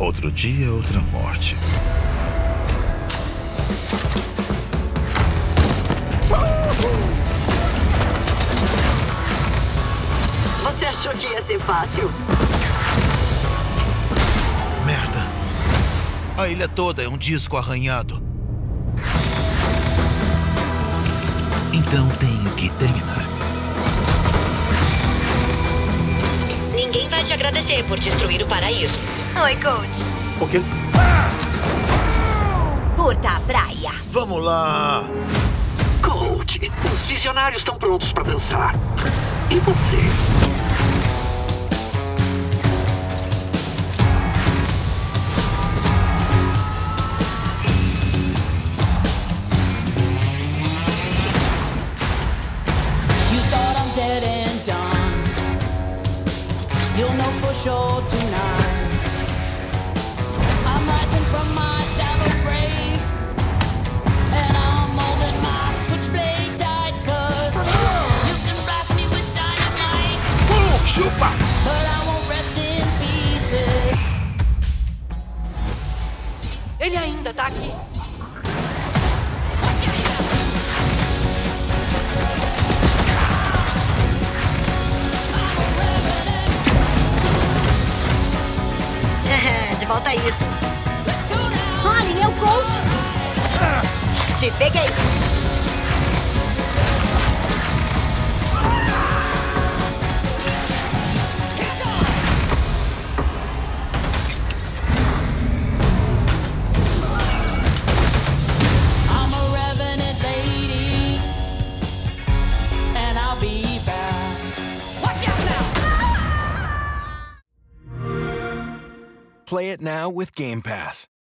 Outro dia, outra morte. Você achou que ia ser fácil? Merda. A ilha toda é um disco arranhado. Então tenho que terminar. Ninguém vai te agradecer por destruir o paraíso. Oi, coach. O quê? Curta a praia. Vamos lá. Coach, os visionários estão prontos para dançar. E você? Dead and done. You'll know for sure tonight. I'm rising from my shallow grave, and I'm holding my switchblade tight, 'cause you can blast me with dynamite, Chupa! but I won't rest in pieces. Ele ainda tá aqui. De volta a isso. Let's go now. Olha, é o coach. Te peguei. I'm a revenant lady, and I'll be back. Watch out now. Play it now with Game Pass.